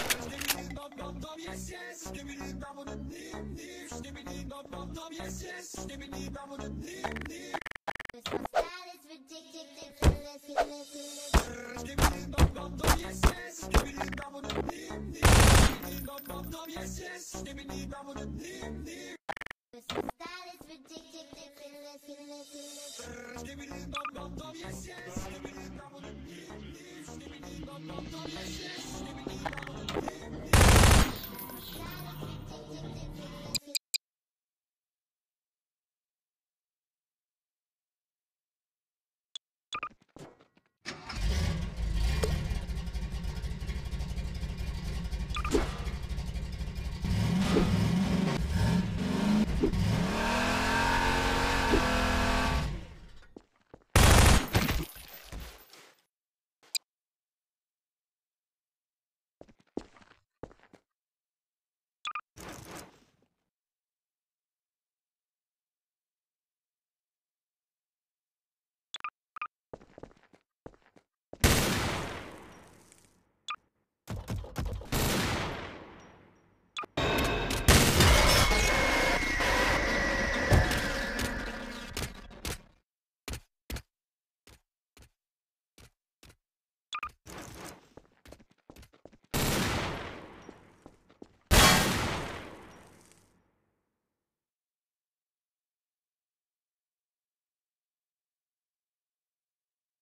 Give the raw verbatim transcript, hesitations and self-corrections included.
Yes, yes, give me the bubble, the nip, nip, give me the bubble, yes, yes, give me the bubble, the nip, nip. My style is ridiculous, give me the bubble, yes, yes, give me the bubble, the nip, nip, give me the bubble, yes, yes, give me the bubble, the nip, nip. My style is ridiculous, give me the bubble, yes, yes, give me the bubble, the nip, nip, give me the bubble, yes, yes, give me the bubble, the nip, nip.